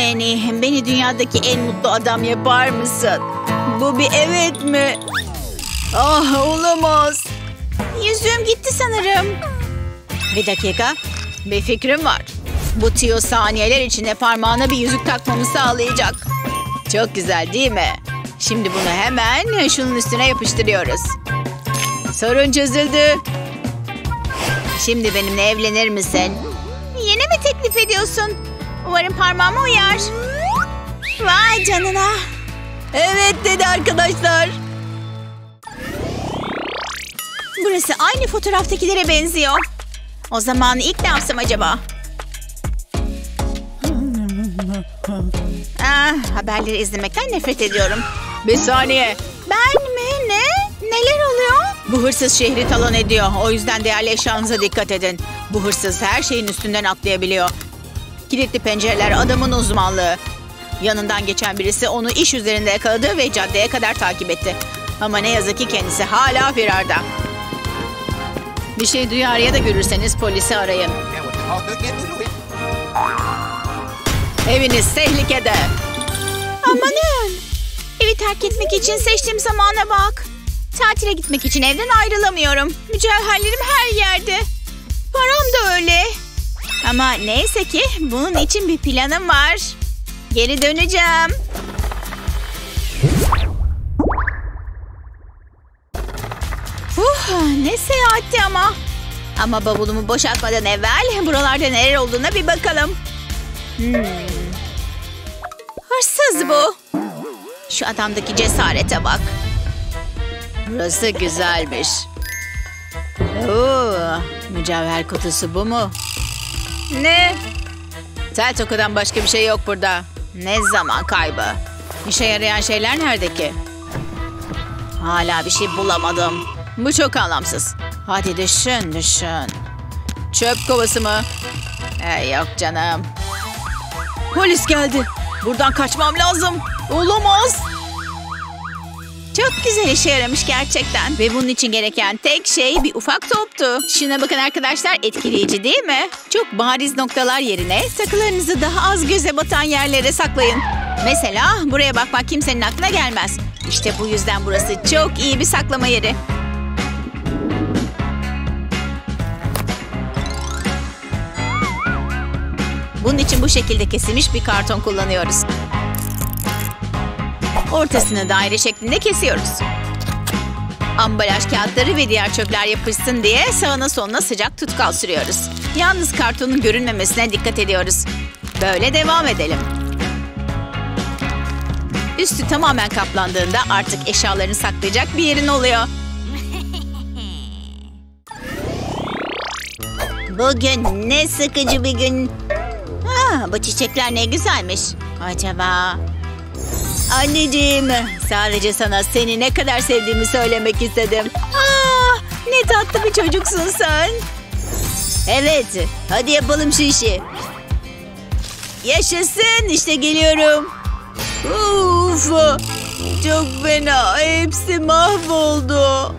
Annie, beni dünyadaki en mutlu adam yapar mısın? Bu bir evet mi? Ah, olamaz. Yüzüğüm gitti sanırım. Bir dakika. Bir fikrim var. Bu tüyo saniyeler içinde parmağına bir yüzük takmamı sağlayacak. Çok güzel değil mi? Şimdi bunu hemen şunun üstüne yapıştırıyoruz. Sorun çözüldü. Şimdi benimle evlenir misin? Yine mi teklif ediyorsun? Umarım parmağıma uyar. Vay canına. Evet dedi arkadaşlar. Burası aynı fotoğraftakilere benziyor. O zaman ilk ne yapsam acaba? Haberleri izlemekten nefret ediyorum. Bir saniye. Ben mi? Ne? Neler oluyor? Bu hırsız şehri talan ediyor. O yüzden değerli eşyanıza dikkat edin. Bu hırsız her şeyin üstünden atlayabiliyor. Kilitli pencereler adamın uzmanlığı. Yanından geçen birisi onu iş üzerinde yakaladı ve caddeye kadar takip etti. Ama ne yazık ki kendisi hala firarda. Bir şey duyar ya da görürseniz polisi arayın. Eviniz tehlikede. Amanın. Evi terk etmek için seçtiğim zamana bak. Tatile gitmek için evden ayrılamıyorum. Mücevherlerim her yerde. Param da öyle. Ama neyse ki bunun için bir planım var. Geri döneceğim. Ne seyahatti ama. Ama bavulumu boşaltmadan evvel buralarda neler olduğuna bir bakalım. Hırsız bu. Şu adamdaki cesarete bak. Burası güzelmiş. Mücevher kutusu bu mu? Ne? Tel tokadan başka bir şey yok burada. Ne zaman kaybı? İşe yarayan şeyler nerede ki? Hala bir şey bulamadım. Bu çok anlamsız. Hadi düşün. Çöp kovası mı? Yok canım. Polis geldi. Buradan kaçmam lazım. Olamaz. Çok güzel işe yaramış gerçekten. Ve bunun için gereken tek şey bir ufak toptu. Şuna bakın arkadaşlar, etkileyici değil mi? Çok bariz noktalar yerine takılarınızı daha az göze batan yerlere saklayın. Mesela buraya bakmak kimsenin aklına gelmez. İşte bu yüzden burası çok iyi bir saklama yeri. Bunun için bu şekilde kesilmiş bir karton kullanıyoruz. Ortasını daire şeklinde kesiyoruz. Ambalaj kağıtları ve diğer çöpler yapışsın diye sağına soluna sıcak tutkal sürüyoruz. Yalnız kartonun görünmemesine dikkat ediyoruz. Böyle devam edelim. Üstü tamamen kaplandığında artık eşyalarını saklayacak bir yerin oluyor. Bugün ne sıkıcı bir gün. Bu çiçekler ne güzelmiş. Acaba... Anneciğim, sadece sana seni ne kadar sevdiğimi söylemek istedim. Ne tatlı bir çocuksun sen. Evet, hadi yapalım şu işi. Yaşasın, işte geliyorum. Uf, çok fena, hepsi mahvoldu.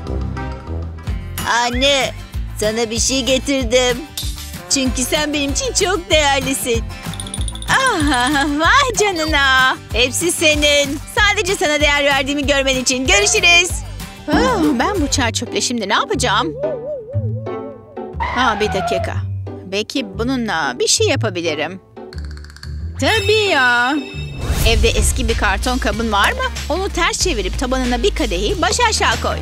Anne, sana bir şey getirdim. Çünkü sen benim için çok değerlisin. Vay canına. Hepsi senin. Sadece sana değer verdiğimi görmen için. Görüşürüz. Ben bu çer çöple şimdi ne yapacağım? Bir dakika. Belki bununla bir şey yapabilirim. Tabii ya. Evde eski bir karton kabın var mı? Onu ters çevirip tabanına bir kadehi baş aşağı koy.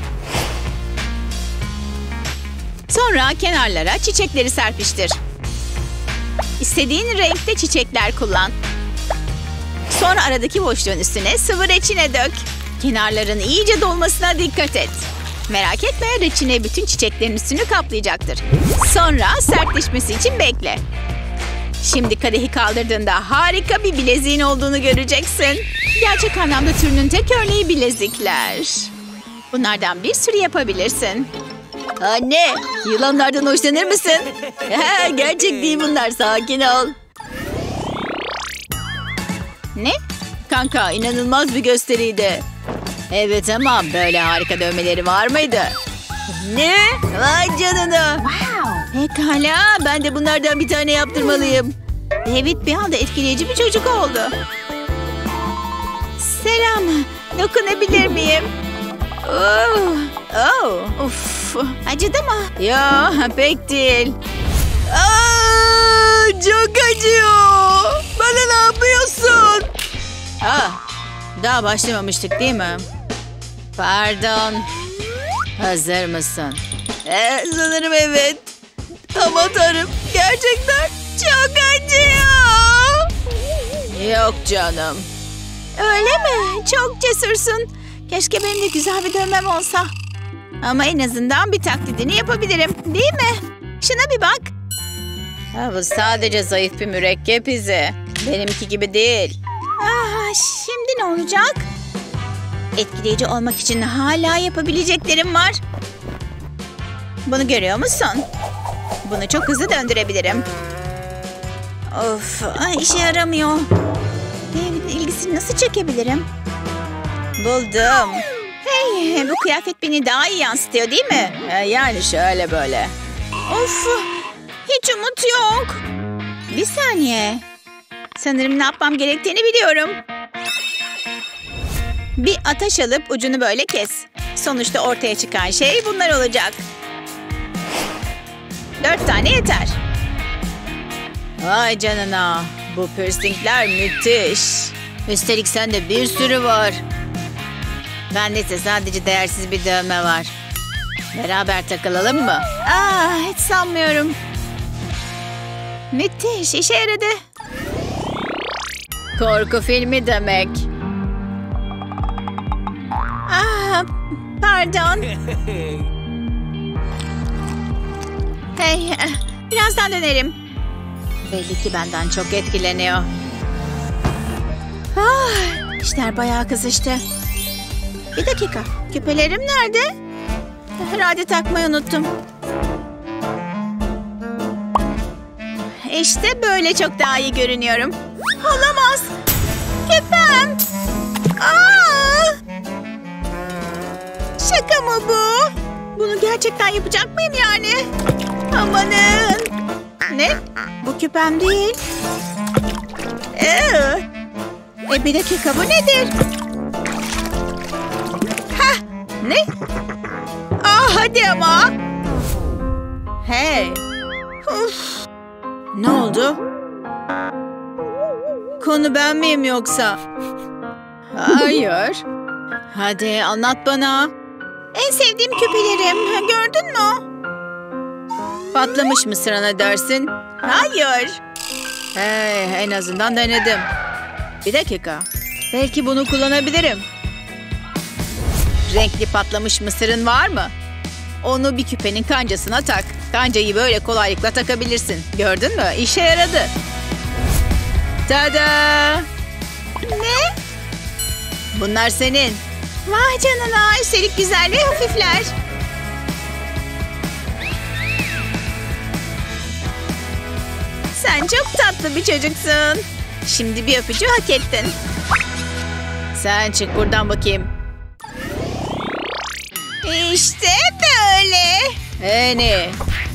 Sonra kenarlara çiçekleri serpiştir. İstediğin renkte çiçekler kullan. Sonra aradaki boşluğun üstüne sıvı reçine dök. Kenarların iyice dolmasına dikkat et. Merak etme, reçine bütün çiçeklerin üstünü kaplayacaktır. Sonra sertleşmesi için bekle. Şimdi kadehi kaldırdığında harika bir bileziğin olduğunu göreceksin. Gerçek anlamda türünün tek örneği bilezikler. Bunlardan bir sürü yapabilirsin. Anne, yılanlardan hoşlanır mısın? Gerçek değil bunlar, sakin ol. Ne? Kanka, inanılmaz bir gösteriydi. Evet ama böyle harika dövmeleri var mıydı? Ne? Vay canına. Pekala, ben de bunlardan bir tane yaptırmalıyım. David bir anda etkileyici bir çocuk oldu. Selam. Dokunabilir miyim? Uf. Acıdı mı? Ya pek değil. Çok acıyor. Bana ne yapıyorsun? Daha başlamamıştık değil mi? Pardon. Hazır mısın? Sanırım evet. Aman tanrım, gerçekten çok acıyor. Yok canım. Öyle mi? Çok cesursun. Keşke benim de güzel bir dövmem olsa. Ama en azından bir taklidini yapabilirim. Değil mi? Şuna bir bak. Bu sadece zayıf bir mürekkep izi. Benimki gibi değil. Şimdi ne olacak? Etkileyici olmak için hala yapabileceklerim var. Bunu görüyor musun? Bunu çok hızlı döndürebilirim. Of, işe yaramıyor. David'in ilgisini nasıl çekebilirim? Buldum. Hey, bu kıyafet beni daha iyi yansıtıyor değil mi? Yani şöyle böyle. Of, hiç umut yok. Bir saniye. Sanırım ne yapmam gerektiğini biliyorum. Bir ataş alıp ucunu böyle kes. Sonuçta ortaya çıkan şey bunlar olacak. 4 tane yeter. Vay canına. Bu piercingler müthiş. Üstelik sende bir sürü var. Bende ise sadece değersiz bir dövme var. Beraber takılalım mı? Hiç sanmıyorum. Müthiş, işe yaradı. Korku filmi demek. Pardon. Hey, birazdan dönerim. Belli ki benden çok etkileniyor. İşler bayağı kızıştı. Bir dakika, küpelerim nerede? Herhalde takmayı unuttum. İşte böyle çok daha iyi görünüyorum. Olamaz. Küpem. Şaka mı bu? Bunu gerçekten yapacak mıyım yani? Amanın. Ne? Bu küpem değil. Bir dakika, bu nedir? Ne? Hadi ama. Hey. Uf. Ne oldu? Konu ben miyim yoksa? Hayır. Hadi anlat bana. En sevdiğim küpelerim. Gördün mü? Patlamış mı sırana dersin? Hayır. Hey, en azından denedim. Bir dakika. Belki bunu kullanabilirim. Renkli patlamış mısırın var mı? Onu bir küpenin kancasına tak. Kancayı böyle kolaylıkla takabilirsin. Gördün mü? İşe yaradı. Tada! Ne? Bunlar senin. Vay canına. Üstelik güzel ve hafifler. Sen çok tatlı bir çocuksun. Şimdi bir öpücüğü hak ettin. Sen çık buradan bakayım. İşte böyle. Annie.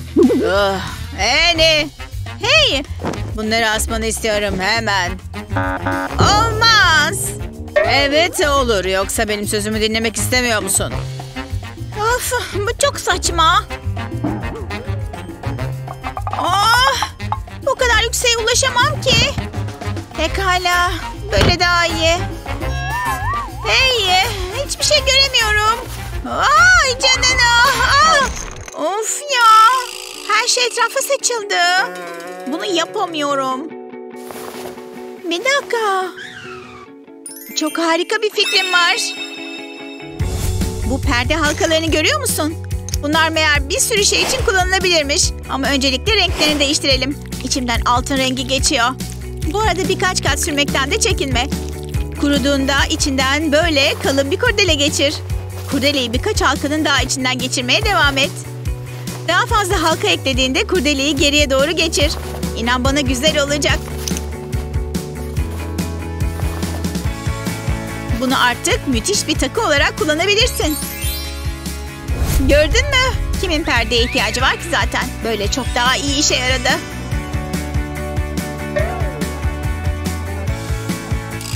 Annie. Hey. Bunları asmanı istiyorum hemen. Olmaz. Evet olur. Yoksa benim sözümü dinlemek istemiyor musun? Of, bu çok saçma. Bu kadar yükseğe ulaşamam ki. Pekala. Böyle daha iyi. Hey, hiçbir şey göremiyorum. Ay canına. Of ya. Her şey etrafa saçıldı. Bunu yapamıyorum. Bir dakika. Çok harika bir fikrim var. Bu perde halkalarını görüyor musun? Bunlar meğer bir sürü şey için kullanılabilirmiş. Ama öncelikle renklerini değiştirelim. İçimden altın rengi geçiyor. Bu arada birkaç kat sürmekten de çekinme. Kuruduğunda içinden böyle kalın bir kurdele geçir. Kurdeleyi birkaç halkanın daha içinden geçirmeye devam et. Daha fazla halka eklediğinde kurdeleyi geriye doğru geçir. İnan bana güzel olacak. Bunu artık müthiş bir takı olarak kullanabilirsin. Gördün mü? Kimin perdeye ihtiyacı var ki zaten? Böyle çok daha iyi işe yaradı.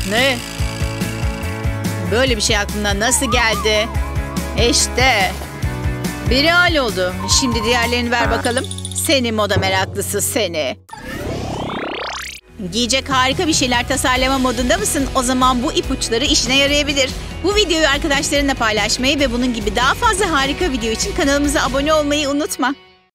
Ne? Böyle bir şey aklına nasıl geldi? İşte. Biri halloldu. Şimdi diğerlerini ver bakalım. Seni moda meraklısı seni. Giyecek harika bir şeyler tasarlama modunda mısın? O zaman bu ipuçları işine yarayabilir. Bu videoyu arkadaşlarınla paylaşmayı ve bunun gibi daha fazla harika video için kanalımıza abone olmayı unutma.